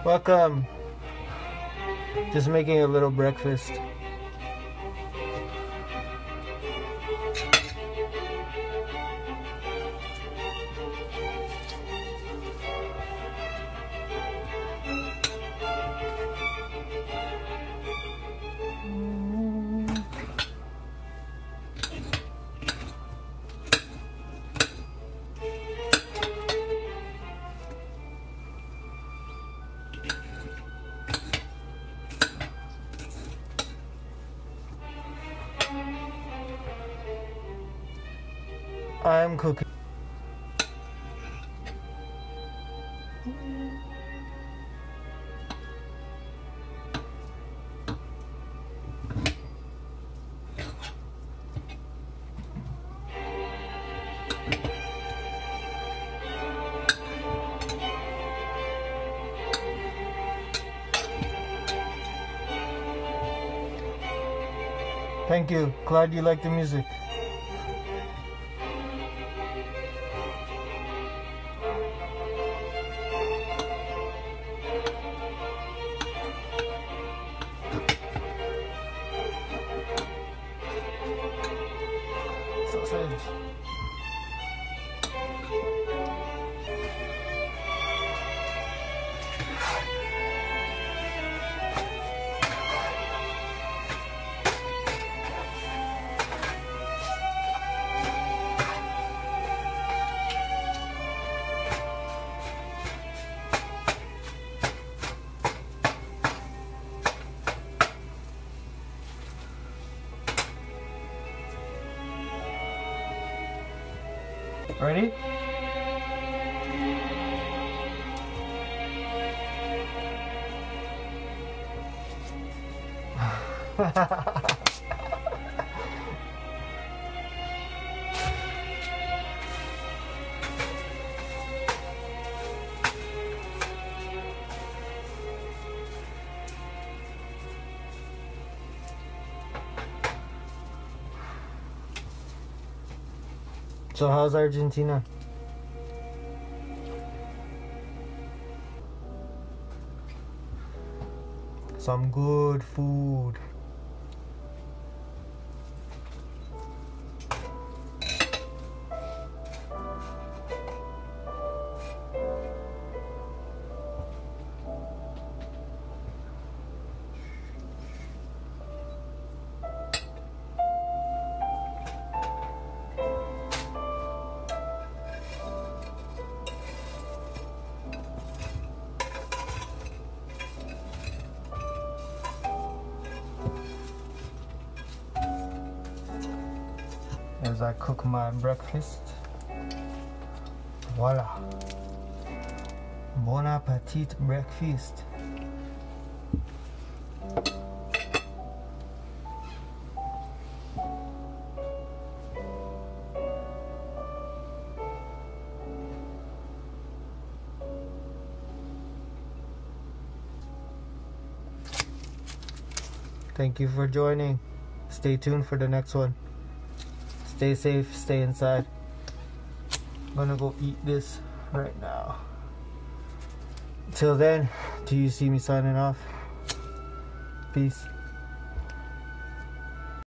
Welcome. Just making a little breakfast. I'm cooking. Thank you. Glad you like the music. Sausage. Ready? So how's Argentina? Some good food. As I cook my breakfast. Voila. Bon appetit breakfast. Thank you for joining. Stay tuned for the next one. Stay safe, stay inside. I'm gonna go eat this right now. Till then, do you see me signing off? Peace.